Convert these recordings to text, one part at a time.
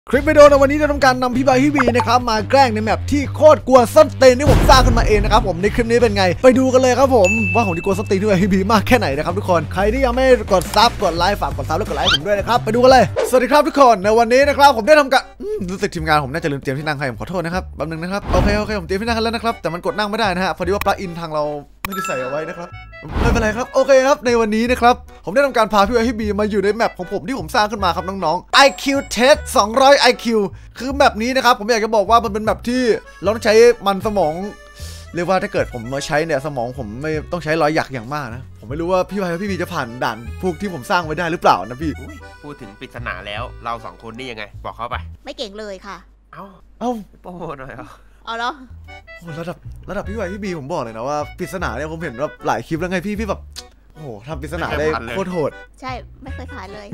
คลิปวิดีโอในวันนี้จะทำการนำพี่ใบพี่บีนะครับมาแกล้งในแมปที่โคตรกลัวส้นตีนที่ผมสร้างขึ้นมาเองนะครับผมในคลิปนี้เป็นไงไปดูกันเลยครับผมว่าผมจะกลัวส้นตีนพี่ใบพี่บีมากแค่ไหนนะครับทุกคนใครที่ยังไม่กดซับกดไลค์ฝากกดซับแล้วกดไลค์ผมด้วยนะครับไปดูกันเลยสวัสดีครับทุกคนในวันนี้นะครับผมได้ทำการรู้สึกทีมงานผมน่าจะลืมเตรียมที่นั่งให้ผมขอโทษนะครับแป๊บนึงนะครับโอเคผมเตรียมที่นั่งแล้วนะครับแต่มันกดนั่งไม่ได้นะฮะพอดีว่าปลั๊กอินทางเราไม่ได้ใส่เอาไว้นะครับไม่เป็นไรครับโอเคครับในวันนี้นะครับผมได้ทำการพาพี่ไอพี่บีมาอยู่ในแมปของผมที่ผมสร้างขึ้นมาครับน้องๆ IQ Test 200 IQ คือแมปนี้นะครับผมอยากจะบอกว่ามันเป็นแมปที่เราต้องใช้มันสมองเรียกว่าถ้าเกิดผมมาใช้เนี่ยสมองผมไม่ต้องใช้รอยหยักอย่างมากนะผมไม่รู้ว่าพี่ไอพี่บีจะผ่านด่านพวกที่ผมสร้างไว้ได้หรือเปล่านะพี่พูดถึงปริศนาแล้วเราสองคนนี่ยังไงบอกเขาไปไม่เก่งเลยค่ะเอ้าโป้หน่อยเอาเหรอระดับพี่ไอพี่บีผมบอกเลยนะว่าปริศนาเนี่ยผมเห็นว่าหลายคลิปแล้วไงพี่แบบโอ้โหทำปริศนาได้โคตรโหดใช่ไม่เคยผ่านเลย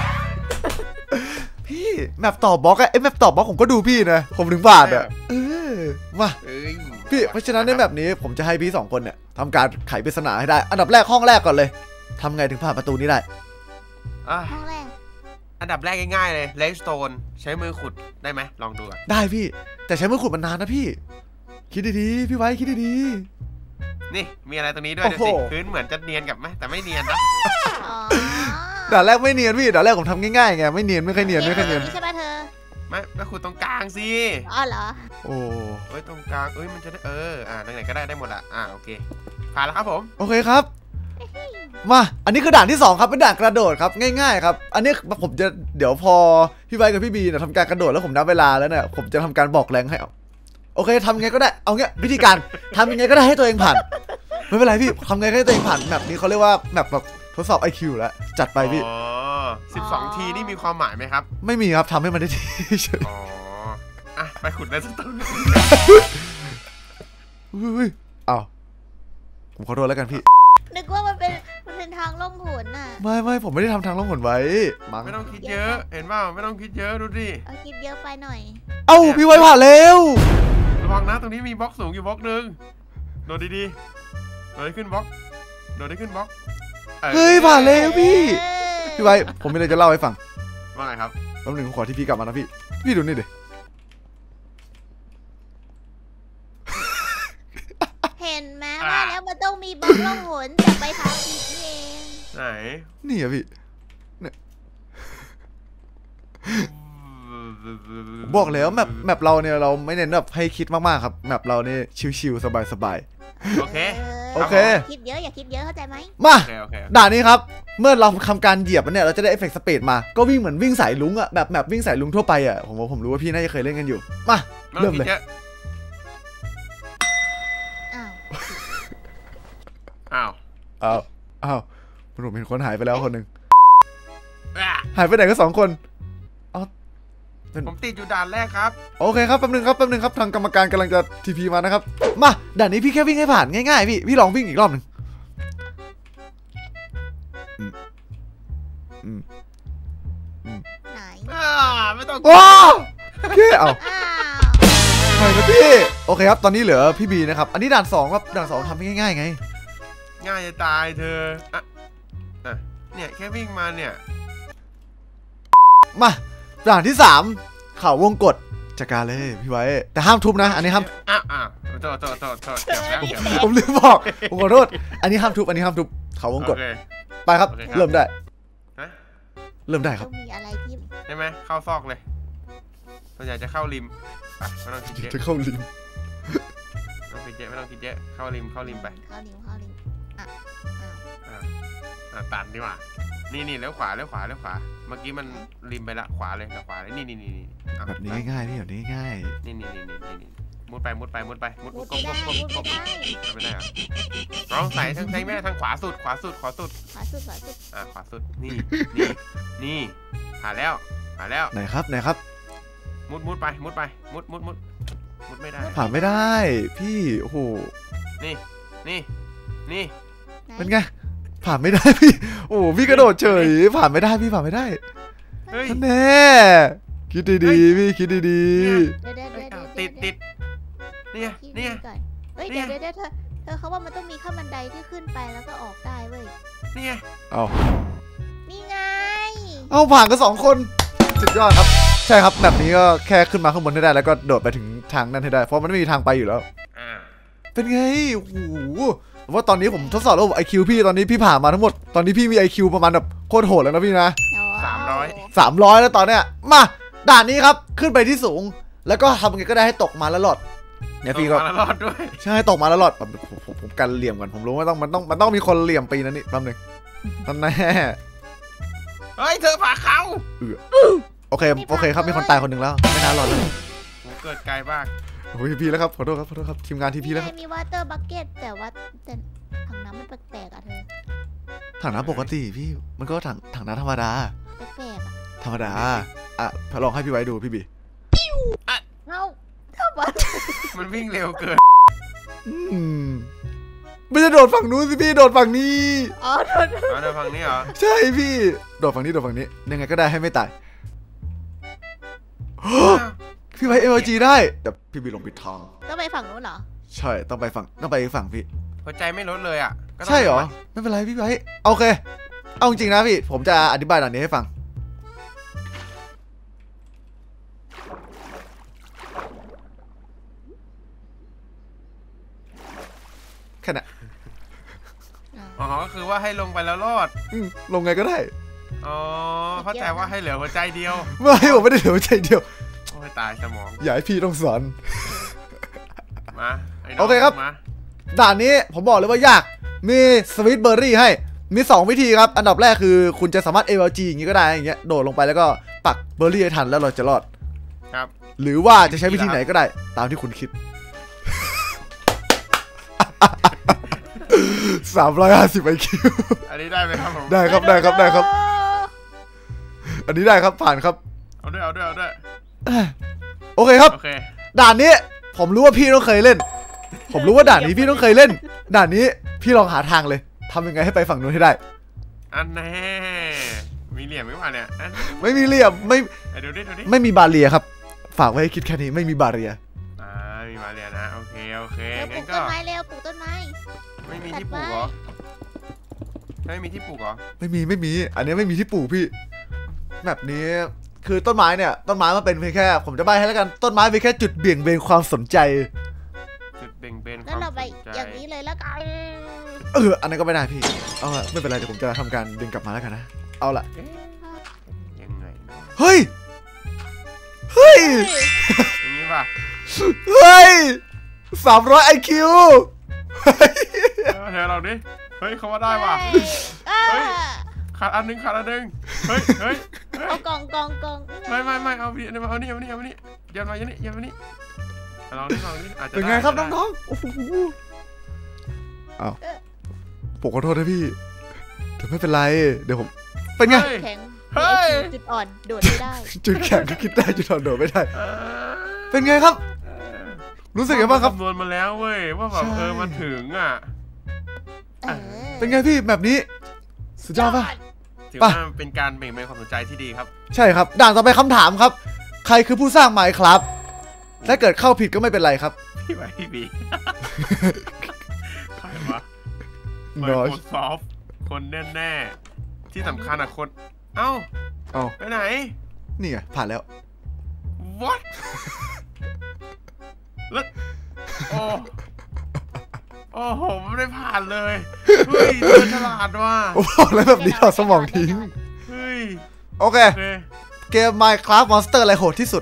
พี่แมปต่อบล็อกแมปต่อบล็อกผมก็ดูพี่นะผมถึงผ่านอ่ะมาพี่เพราะฉะนั้นในแบบนี้ผมจะให้พี่2คนเนี่ยทำการไขปริศนาให้ได้อันดับแรกห้องแรกก่อนเลยทำไงถึงผ่านประตูนี้ได้ห้องแรกอันดับแรกง่ายๆเลยเลสโตนใช้มือขุดได้ไหมลองดูได้พี่แต่ใช้มือขุดมันนานนะพี่คิดดีๆพี่ไว้คิดดีๆนี่มีอะไรตรงนี้ด้วยดูสิพื้นเหมือนจะเนียนกับไหมแต่ไม่เนียนนะด่านแรกไม่เนียนพี่ด่านแรกผมทำง่ายๆไงไม่เนียนไม่ค่อยเนียนใช่ป่ะเธอไม่ขุดตรงกลางสิอ๋อเหรอโอ้ตรงกลางมันจะได้ตรงไหนก็ได้หมดโอเคผ่านแล้วครับผมโอเคครับมาอันนี้คือด่านที่2ครับเป็นด่านกระโดดครับง่ายๆครับอันนี้ผมจะเดี๋ยวพอพี่ไวกับพี่บีเนี่ยทำการกระโดดแล้วผมนับเวลาแล้วเนี่ยผมจะทำการบอกแรงให้โอเคทำไงก็ได้เอาเงี้ยวิธีการทำยังไงก็ได้ให้ตัวเองผ่านไม่เป็นไรพี่ทำไงก็ได้ตัวเองผ่านแบบนี้เขาเรียกว่าแบบทดสอบ IQ แล้วจัดไปพี่ 12 ทีนี่มีความหมายไหมครับไม่มีครับทำให้มันได้ทีไปขุดได้สักต้นอ้าวผมขอโทษแล้วกันพี่นึกว่ามันเป็นทางล่องหนน่ะไม่ผมไม่ได้ทำทางล่องหนไว้ไม่ต้องคิดเยอะเห็นเปล่าไม่ต้องคิดเยอะดูดิคิดเยอะไปหน่อยพี่ไว้ผ่านเร็วระวังนะตรงนี้มีบล็อกสูงอยู่บล็อกนึงโดดดีๆโดดได้ขึ้นบล็อกเฮ้ยผ่านเร็วพี่ไว้ผมมีอะไรจะเล่าให้ฟังว่าไงครับแป๊บนึงผมขอที่พี่กลับมานะพี่ดูนี่ดิเห็นไหมว่าแล้วมันต้องมีบล็อกล่องหนแต่ไปทางผิดเองไหนนี่อะพี่เนี่ยบอกแล้วแมปเราเนี่ยเราไม่เน้นแบบให้คิดมากๆครับแมปเราเนี่ยชิวๆสบายโอเคคิดเยอะอย่าคิดเยอะเข้าใจไหมมาด่านนี้ครับเมื่อเราทำการเหยียบเนี่ยเราจะได้เอฟเฟกต์สปีดมาก็วิ่งเหมือนวิ่งสายลุงอะแบบวิ่งสายลุงทั่วไปอะผมรู้ว่าพี่น่าจะเคยเล่นกันอยู่มาเริ่มเลยอ้าวผมเห็นคนหายไปแล้วคนหนึ่งหายไปไหนก็2 คนผมติดอยู่ด่านแรกครับโอเคครับแป๊บนึงครับทางกรรมการกำลังจะทีพีมานะครับมาด่านนี้พี่แค่วิ่งให้ผ่านง่ายๆพี่ลองวิ่งอีกรอบหนึ่งไหนไม่ต้องโอเคเอาไปนะพี่โอเคครับตอนนี้เหลือพี่บีนะครับอันนี้ด่าน2ครับด่าน2ทำง่ายๆไงง่ายจะตายเธอเนี่ยแค่วิ่งมาเนี่ยมาด่านที่3เขาวงกฏจัดการเลยพี่ไว้แต่ห้ามทุบนะอันนี้ห้ามโทษผมลืมบอกผมขอโทษอันนี้ห้ามทุบเขาวงกฏไปครับเริ่มได้ครับมีอะไรที่ใช่ไหมเข้าซอกเลยส่วนใหญ่จะเข้าริมไม่ต้องคิดเยอะจะเข้าริมไม่ต้องคิดเยอะเข้าริมไปตันดีกว่านี่แล้วขวาเมื่อกี้มันริมไปละขวาเลยนี่แบบนี้ง่ายพี่แบบนี้ง่ายนี่มุดไปกบไม่ได้ร้องใส่ทั้งแม่ทางขวาสุดนี่ผ่านแล้วไหนครับมุดไปมุดไม่ได้ผ่านไม่ได้พี่โอ้โหนี่เป็นไงผ่านไม่ได้พี่โอ้พี่กระโดดเฉยผ่านไม่ได้พี่ผ่านไม่ได้แน่คิดดีๆพี่คิดดีๆติดเนี่ยเฮ้ยเดี๋ยวเธอเขาว่ามันต้องมีขั้นบันไดที่ขึ้นไปแล้วก็ออกได้เว้ยนี่ไงเอานี่ไงเอาผ่านกัน2 คนสุดยอดครับใช่ครับแบบนี้ก็แค่ขึ้นมาข้างบนให้ได้แล้วก็โดดไปถึงทางนั้นให้ได้เพราะมันไม่มีทางไปอยู่แล้วเป็นไงโอ้โหว่าตอนนี้ผมทดสอบระบบ IQ พี่ตอนนี้พี่ผ่านมาทั้งหมดตอนนี้พี่มี IQ ประมาณแบบโคตรโหดแล้วนะพี่นะ300แล้วตอนเนี้ยมาด่านนี้ครับขึ้นไปที่สูงแล้วก็ทำไงก็ได้ให้ตกมาแล้วหลอดเนี่ยพี่ก็รอดด้วยใช่ตกมาแล้วหลอดผมกันเหลี่ยมก่อนผมรู้ว่ามันต้องมีคนเหลี่ยมปีนั้นนี่แป๊บนึงนั่นแน่เฮ้ยเธอผ่าเขาโอเคครับมีคนตายคนหนึ่งแล้วไม่น่ารอดเลยผมเกิดไกลบ้างโอ้ยพี่แล้วครับขอโทษครับทีมงานทีพีแล้วครับมีวอเตอร์บัคเก็ตแต่ถังน้ำมันแปลกๆอะเธอถังน้ำปกติพี่มันก็ถังน้ำธรรมดาแปลกธรรมดาอ่ะลองให้พี่ไว้ดูพี่บีมันวิ่งเร็วเกินไม่จะโดดฝั่งนู้นสิพี่โดดฝั่งนี้อ๋อโดดฝั่งนี้เหรอใช่พี่โดดฝั่งนี้ยังไงก็ได้ให้ไม่ตายพี่ไว้ MLG ได้แต่พี่บีลงปิดทางต้องไปฝั่งนู้นเหรอใช่ต้องไปฝั่งพี่หัวใจไม่ลดเลยอ่ะใช่เหรอไม่เป็นไรพี่ไว้โอเคเอาจริงนะพี่ผมจะอธิบายด่านนี้ให้ฟังแค่นั้นอ๋อก็คือว่าให้ลงไปแล้วรอดลงไงก็ได้อ๋อเข้าใจว่าให้เหลือหัวใจเดียวไม่ผมไม่ได้เหลือหัวใจเดียวโอ้ยตายสมองอย่าให้พี่ต้องสอนมาโอเคครับด่านนี้ผมบอกเลยว่ายากมีสวีทเบอร์รี่ให้มี2วิธีครับอันดับแรกคือคุณจะสามารถ MLG อย่างนี้ก็ได้อย่างเงี้ยโดดลงไปแล้วก็ปักเบอร์รี่ให้ทันแล้วเราจะรอดครับหรือว่าจะใช้วิธีไหนก็ได้ตามที่คุณคิด350 IQ อันนี้ได้ไหมครับผมได้ครับอันนี้ได้ครับผ่านครับเอาด้วยโอเคครับด่านนี้ผมรู้ว่าพี่ต้องเคยเล่นผมรู้ว่าด่านนี้พี่ต้องเคยเล่นด่านนี้พี่ลองหาทางเลยทำยังไงให้ไปฝั่งนู้นให้ได้อันแน่มีเหลี่ยมไหมวะเนี่ยไม่มีเหลี่ยมดูดิไม่มีบาเรียครับฝากไว้ให้คิดแค่นี้ไม่มีบาเรียมีบาเรียนะโอเคงั้นก็ปลูกต้นไม้เร็วปลูกต้นไม้ไม่มีที่ปลูกเหรอไม่มีที่ปลูกเหรอไม่มีอันนี้ไม่มีที่ปลูกพี่แบบนี้คือต้นไม้เนี่ยต้นไม้มันเป็นเพียงแค่ผมจะใบให้แล้วกันต้นไม้เป็นแค่จุดเบี่ยงเบนความสนใจจุดเบี่ยงเบนแล้วเราไปอย่างนี้เลยแล้วกันอันนั้นก็ไม่ได้พี่เอาละไม่เป็นไรเดี๋ยวผมจะทำการดึงกลับมาแล้วกันนะเอาละยังไงเฮ้ยอย่างนี้ป่ะ 300 IQ เธอเราดิเฮ้ยเขาว่าได้ว่ะเฮ้ยขาดอันนึงเฮ้ยเอากองไม่เอานี่เดี๋ยวมาอย่างนี้ลองดิอาจจะเป็นไงครับน้องๆโอ้โหเอาผมขอโทษนะพี่แต่ไม่เป็นไรเดี๋ยวผมเป็นไงจุดอ่อนโดดไม่ได้จุดแข็งก็คิดได้จุดอ่อนโดดไม่ได้เป็นไงครับรู้สึกยังไงบ้างครับคำนวณมาแล้วเว้ยว่าแบบมาถึงอ่ะเป็นไงพี่แบบนี้สุดยอดป่ะถือว่าเป็นการเบ่งเบนความสนใจที่ดีครับใช่ครับด่านต่อไปคำถามครับใครคือผู้สร้าง Minecraft ถ้าเกิดเข้าผิดก็ไม่เป็นไรครับพี่บีใครวะMicrosoft คนแน่ๆที่สำคัญอะคนเอ้าไปไหนนี่ไงผ่านแล้ว What แล้วโอ้โหไม่ได้ผ่านเลยเฮ้ยเธอฉลาดว่ะบอกแล้วแบบนี้ถอดสมองทิ้งเฮ้ยโอเคเกม Minecraft Monster อะไรโหดที่สุด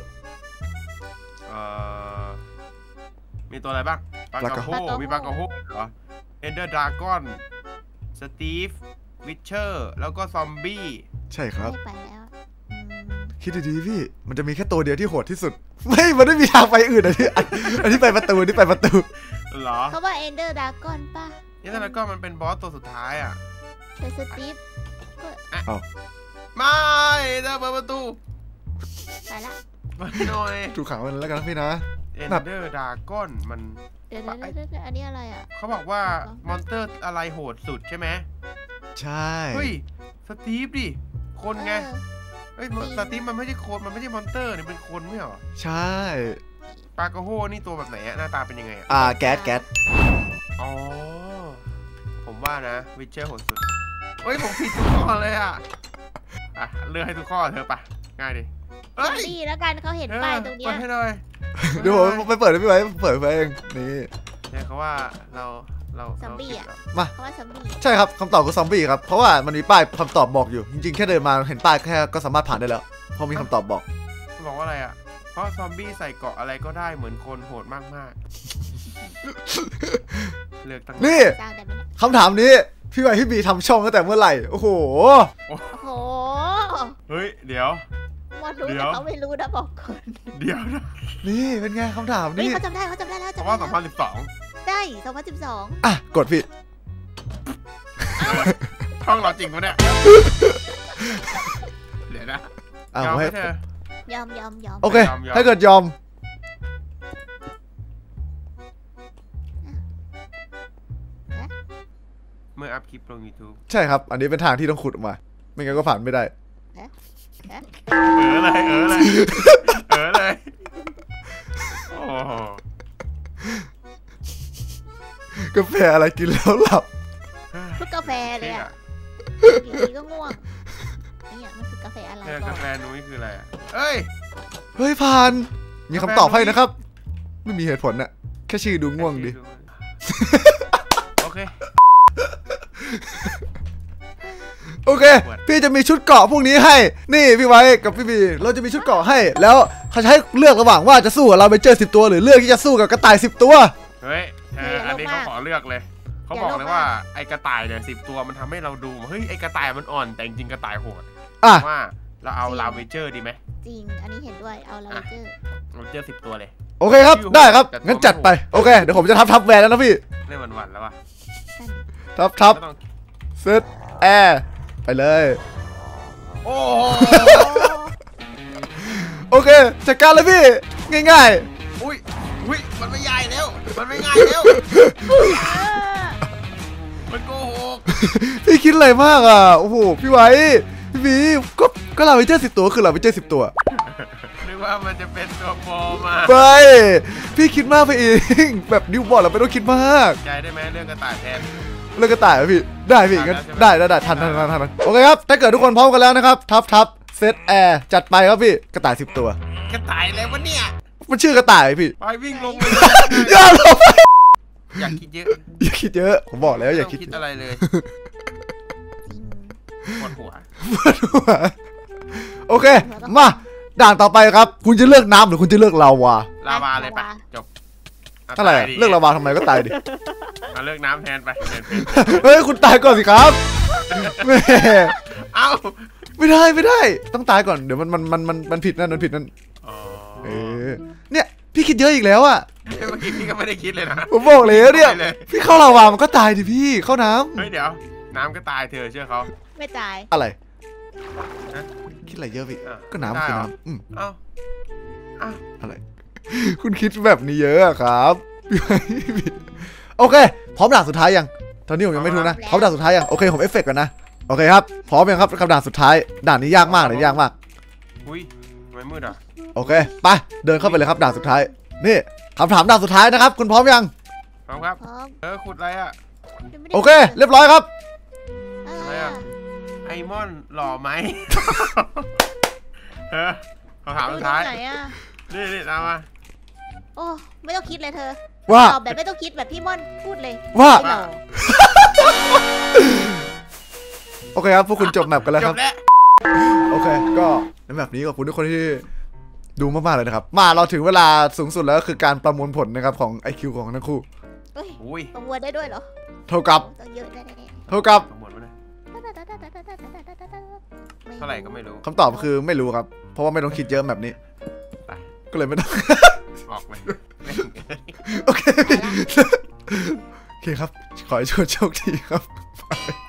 มีตัวอะไรบ้างปลากระโฮมีปลากระโฮเหรอ Ender Dragon Steve Witcher แล้วก็ซอมบี้ใช่ครับไปแล้วคิดดีๆพี่มันจะมีแค่ตัวเดียวที่โหดที่สุดมันไม่มีทางไปอื่นอันนี้ไปประตูนี่ไปประตูเหรอเขาว่า Ender Dragon ป่ะ Ender Dragon มันเป็นบอสตัวสุดท้ายอ่ะแต่สตีฟไม่เดินเปิดประตูไปละมาหน่อยถูกขังมันแล้วกันพี่นะ Ender Dragon มันเดี๋ยวอันนี้อะไรอ่ะเขาบอกว่ามอนสเตอร์อะไรโหดสุดใช่ไหมใช่เฮ้ยสตีฟดิคนไงเฮ้ยสตีฟมันไม่ใช่คนมันไม่ใช่มอนสเตอร์นี่เป็นคนไม่เหรอใช่ปลากระโฮนี่ตัวแบบไหนหน้าตาเป็นยังไงแก๊สอ๋อผมว่านะวิเชอร์โหดสุดเฮ้ยผมผิดทุกข้อเลยอ่ะเลือกให้ทุกข้อเธอปะง่ายดิเฮ้ยดีแล้วกันเขาเห็นป้ายตรงเนี้ยเปิดให้หน่อยเดี๋ยวผมไปเปิดให้พี่ไว้เปิดไปเองนี่เนี่ยเขาว่าเราซอมบี้อ่ะมาเพราะว่าซอมบี้ใช่ครับคำตอบคือซอมบี้ครับเพราะว่ามันมีป้ายคำตอบบอกอยู่จริงๆแค่เดินมาเห็นป้ายแค่ก็สามารถผ่านได้แล้วเพราะมีคำตอบบอกบอกว่าอะไรอ่ะเพราะซอมบี้ใส่เกาะอะไรก็ได้เหมือนคนโหดมากๆเลือกตั้งนี่สร้างได้ไหมเนี่ยคำถามนี้พี่ไว้พี่บีทำช่องตั้งแต่เมื่อไหร่โอ้โหโอ้โหเฮ้ยเดี๋ยวมอดรู้แต่เขาไม่รู้นะบอกก่อนเดี๋ยวนะนี่เป็นไงคำถามเฮ้ยนี่เขาจำได้แล้วเพราะว่าใช่2012 อ่ะกดผิด 2012ช่องเราจริงปะเนี่ยเดี๋ยวนะอ่ะยอมให้ให้เธอยอมโอเคยอมถ้าเกิดยอมเมื่ออัพคลิปลง YouTube ใช่ครับ อันนี้เป็นทางที่ต้องขุดออกมา ไม่งั้นก็ผ่านไม่ได้เลยโอ้โหกาแฟอะไรกินแล้วหลับทุกกาแฟเลยอ่ะอยู่ดีก็ง่วงนี่มันคือกาแฟอะไรเนี่ยบกาอกแฟนุ้ยคืออะไรอ่ะเอ้ยเฮ้ยผ่าน มีคำตอบให้นะครับ ไม่มีเหตุผลน่ะแค่ชื่อดูง่วงดิโอเคโอเค พี่จะมีชุดเกราะพวกนี้ให้ นี่พี่ไว้กับพี่บีเราจะมีชุดเกราะให้ แล้วเขาจะให้เลือกระหว่างว่าจะสู้กับเราไปเจอ10 ตัวหรือเลือกที่จะสู้กับกระต่าย10 ตัวเฮ้ยอันนี้เขาขอเลือกเลยเขาบอกเลยว่าไอ้กระต่ายเนี่ย10 ตัวมันทำให้เราดูเฮ้ยไอ้กระต่ายมันอ่อนแต่จริงๆกระต่ายโหดอ่ะว่าเราเอาลาเวเจอร์ดีไหมจริงอันนี้เห็นด้วยเอาลาเจอร์เราเจอ10 ตัวเลยโอเคครับ ได้ครับ งั้นจัดไป โอเค เดี๋ยวผมจะทับแวนแล้วนะพี่เล่นวันๆแล้ววะทับก็ต้องเซตแอร์ไปเลยโอ้โหโอเค จัดการเลยพี่ ง่ายอุ้ยมันไม่ใหญ่แล้วมันไม่ง่ายแล้วมันโกหกๆ พี่คิดอะไรมากอ่ะ โอ้โห พี่ไว้ พี่บีก็เราไปเจอ10 ตัวคือเราไปเจอ10 ตัวนึกว่ามันจะเป็นตัวโปรมาไป พี่คิดมากไปเอง แบบนิวบอลเราไม่ต้องคิดมากใจได้ไหมเรื่องกระต่ายแทนเลือกกระต่ายไหมพี่ ได้พี่งั้นได้ทันโอเคครับ ถ้าเกิดทุกคนพร้อมกันแล้วนะครับทับเซตแอร์จัดไปครับพี่ กระต่าย10 ตัวกระต่ายอะไรวะเนี่ยมันชื่อกระต่ายพี่ไปวิ่งลงเลยอย่าหลบอยากคิดเยอะอย่าคิดเยอะ ผมบอกแล้วอย่าคิดไม่ต้งอะไรเลยปวดหัวโอเค มาด่านต่อไปครับ คุณจะเลือกน้ำหรือคุณจะเลือกลาวาลาวาเลยปะจบอะไรเลือกลาวาทำไมก็ตายดิมาเลือกน้ำแทนไปเปลี่ยนเฮ้ยคุณตายก่อนสิครับแม่เอ้าไม่ได้ ต้องตายก่อนเดี๋ยวมันผิดนั่นเนี่ยพี่คิดเยอะอีกแล้วอ่ะเมื่อกี้พี่ก็ไม่ได้คิดเลยนะผมบอกแล้วเนี่ยพี่เข้าลาวามันก็ตายดิพี่เข้าน้เฮ้ยเดี๋ยวน้ำก็ตายเธอเชื่อเขาไม่ตายำอะไรคิดอะไรเยอะพี่ก็น้ำคือน้ำเอ้าอะไร คุณคิดแบบนี้เยอะอะครับโอเคพร้อมด่านสุดท้ายยังตอนนี้ผมยังไม่รู้นะพร้อมด่านสุดท้ายยังโอเคผมเอฟเฟกต์ก่อนนะโอเคครับพร้อมยังครับกับด่านสุดท้ายด่านนี้ยากมากเลยยากมากอุ้ยทำไมมืดอ่ะโอเคไปเดินเข้าไปเลยครับด่านสุดท้ายนี่คำถามด่านสุดท้ายนะครับคุณพร้อมยังพร้อมครับพร้อมขุดอะไรอ่ะโอเคเรียบร้อยครับอะไรอ่ะไอมอนหล่อไหมคำถามสุดท้ายไหนอ่ะนี่ตามมาโอ้ไม่ต้องคิดเลยเธอว่าตอบแบบไม่ต้องคิดแบบพี่ม่อนพูดเลยว่าไม่หรอกโอเคครับพวกคุณจบแมปกันแล้วจครับ บแล้วโอเคก็ในแมปนี้ขอบคุณทุกคนที่ดูมากๆเลยนะครับมาเราถึงเวลาสูงสุดแล้วก็คือการประมวลผลนะครับของ IQ ของทั้งคู่เฮ้ยอุ้ยประมวลได้ด้วยเหรอเท่ากับต้องเยอะแน่เท่ากับหมดแล้วนะๆเท่าไหร่ก็ไม่รู้คำตอบคือไม่รู้ครับเพราะว่าไม่ต้องคิดเยอะแบบนี้ไปก็เลยไม่ต้องออกเลยโอเคโอเคครับขอให้โชคดีครับ